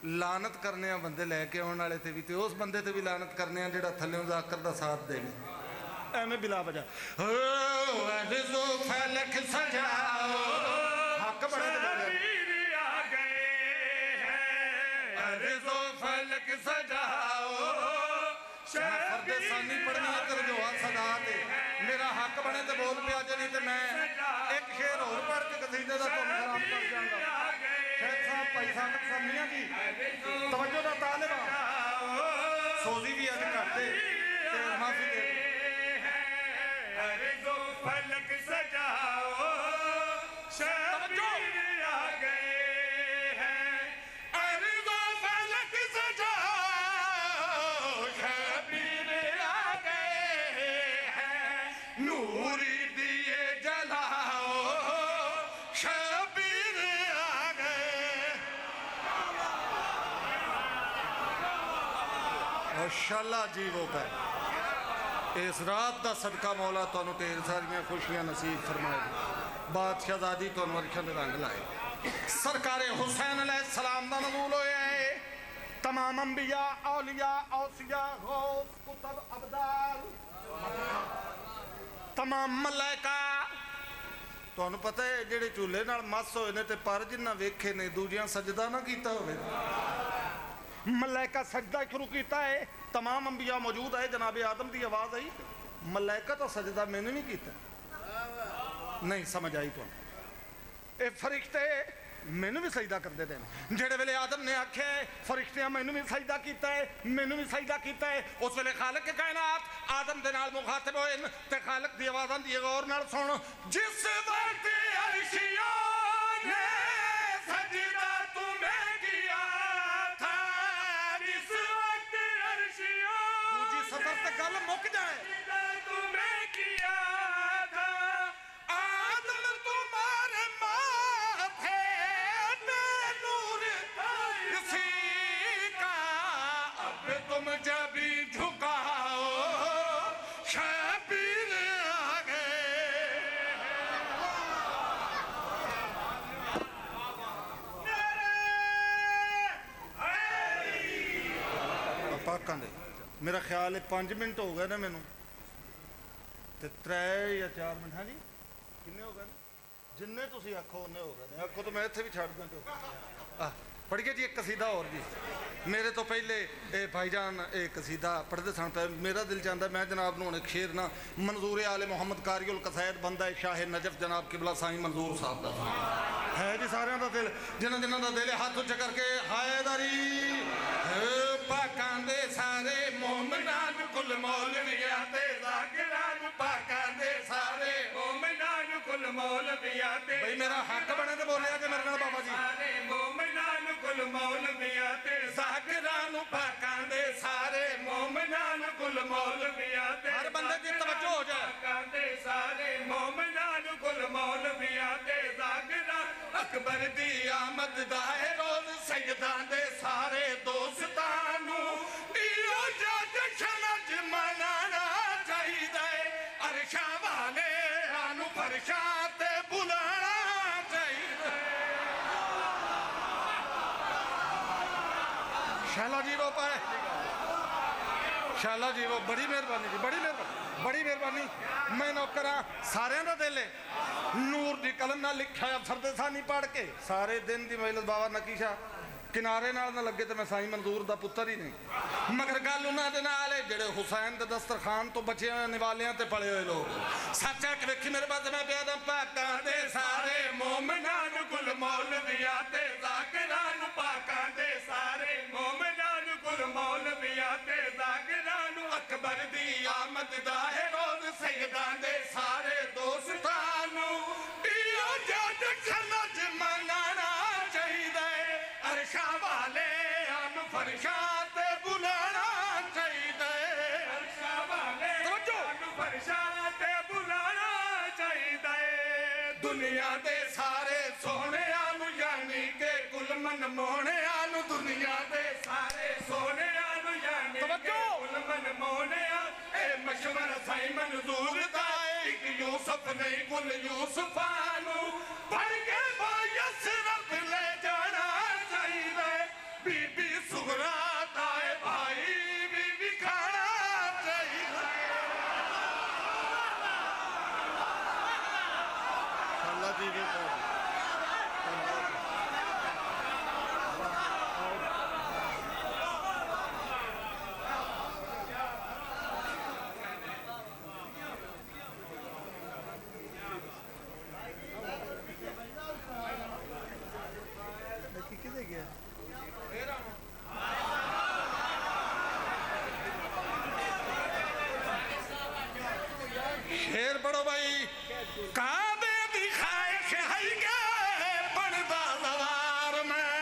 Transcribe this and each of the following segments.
लानत करने बंदे लैके आने वाले ते भी ते उस बंदे ते भी लानत करने जिहड़ा थल्लों जाकर दा साथ देवे एवें बिला वजह फलक सजाओ हक बड़े फलक सजाओ फरदेसानी पढ़नी है तेरे जो सदा ते मेरा हक बने तो बोल पिया जे नहीं तो मैं एक शेर होर पढ़ के कसीदे का तुम खराब कर जाऊंगा शेख साहब भाई साहब समिया जी तवज्जो दा तालिब सोजी भी अज करते माफी दे फलक सजाओ शबीर आ गए हैं अर्ज़ो फलक सजाओ शबीर आ गए हैं नूरी दिए जलाओ शबीर आ गए। माशाअल्लाह जी वो पे इस रात का सदका मौला तुहानू ढेर सारियां खुशियां नसीब फरमाए बादशाहजादी तुहानू अरशां दे रंग लाए सरकारे हुसैन अलैहिस्सलाम दा नज़ूल होया है तमाम अंबिया औलिया औसिया गौस कुतब अबदाल तमाम मलाइका तुहानू पता है जेड़े झूले नाल मस होए ने ते पर जिन्ना वेखे ने दूजियां सजदा ना कीता होवे मलाइका सजदा शुरू किया है तमाम अंबिया मौजूद है जनाबे आदम की आवाज़ आई मलाइका तो सजदा मैंने नहीं किया नहीं समझ आई तो ये फरिश्ते मैनू भी सजदा करते थे जेड़े वेले आदम ने आख्या है फरिश्तियां मैनू भी सजदा किया है मैनू भी सजदा किया है उस वेले खालिक कायनात आदम दे नाल मुखातिब होए ते खालिक दी आवाज़ आंदी है गौर नाल सुन जिस वक्त अर्शियों ने सजदा तुम्हें किया सफर तक गल मुक जाए तुम्हें किया था आदम तुम्हारे माथे पे नूर किसी का अब तुम जब भी झुकाओ शबीर आ गए। पाकां दे मेरा ख्याल है 5 मिनट हो गए ना मैनू तो 3 या 4 मिनट हाँ जी किन्ने हो गए जिन्ने तुसी आखो उन्ने हो गए आखो तो मैं इत्थे भी छड़ दूँ पढ़िए जी एक कसीदा और जी मेरे तो पहले भाईजान एक कसीदा पढ़ते सन पे मेरा दिल चाहता मैं जनाब नूं हुण एक शेर ना मंजूर आले मुहम्मद कारियुल कसैद बंदा शाह नजफ जनाब किबला साईं मंजूर साहब का है जी सारियां दा दिल जिन्हां जिन्हां दा दिल हाथ उच्च करके हायदारी पाकां दे सारे मोमिनां कुल मौलवियां ते ज़ाकिरां पाकां दे सारे मोमिनां कुल मौलवियां ते भाई मेरा हक बने ते बोलिया कि मेरे नाल बाबा जी सारे मोमिनां कुल मौलवियां ते ज़ाकिरां पाकां दे सारे मोमिनां कुल मौलवियां ते हर बंदे दी तवज्जो हो जाए पाकां दे सारे मोमिनां कुल मौलवियां ते ज़ाकिरां अकबर दी आमद दा है रोज़ सैयदां दे सारे दोस्तां नू इहो जश्न च मनाना चाहिदा है अरशां वाले आनू फरशां ते बुलाना चाहिदा है। शाला जी वो पाए शाला जी वो बड़ी मेहरबानी जी बड़ी मेहरबानी मैं नौकर हाँ सारे का दिल है नूर की कलम ना लिखा फरदेसानी पढ़ के सारे दिन की मेहनत बाबा नकीशा किनारे नाल ना लगे तो मैं साईं मंजूर दा पुत्तर ही नहीं मगर गल उन्होंने नाल है जेड़े हुसैन के दस्तरखान तो बचे निवालियां ते पड़े हुए लोग सच है कि वेखी मेरे पास मैं पिया पाकां दे सारे मोमिनां कुल मौलवियां ते ज़ाकिरां पाकां दे सारे मोमिनां कुल मौलवियां ते ज़ाकिरां अकबर दी आमद दा है रोज़ सैयदां दे सारे दोस्तां नू इहो जश्न च मनाना चाहिदा है अरशां वाले आनू फरशां ते बुलाना चाहिदा है अरशां वाले आनू फरशां ते बुलाना चाहिदा है दुनिया दे सारे सोहणियां नू यानी के कुल मन मोहणियां नू दुनिया दे सारे सोहणियां नू यानी के कुल मन मोहणियां ए मशवरा साईं मंजूर दा एक यूसुफ नहीं कुल यूसुफां नू पढ़ के बायस रब ले जाना चाहिए बीबी पढ़ो भाई। काबे दी ख्वाहिश है के बनदा सवार मैं।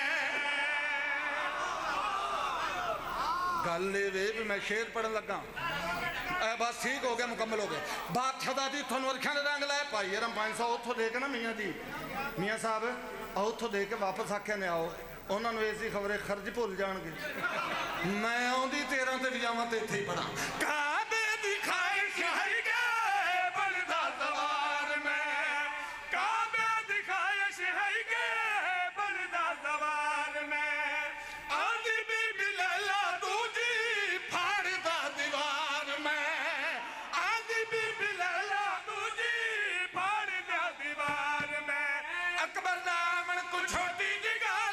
गल वे भी मैं शेर पढ़न लगा बस ठीक हो गया मुकम्मल हो गया। बादशाह दा जी थानू अरखियां दे रंग लाए भाई रम 500 उत्थों दे के ना मियाँ जी मियाँ साहब उत्थों दे के वापस आख्या ने आओ उन्होंने इसी खबरें खर्च भुल जाएंगे। मैं आँदी 13 ते भी जावां ते इत्थे ही पढ़ा। काबे दी ख्वाहिश है के बनदा सवार मैं। काबे दी ख्वाहिश है के बनदा सवार मैं। आंदी बीबी लैला दूजी फाड़दा दीवार मैं। आंदी बीबी लैला दूजी फाड़दा दीवार मैं। अकबर दामन को छोटी जिगर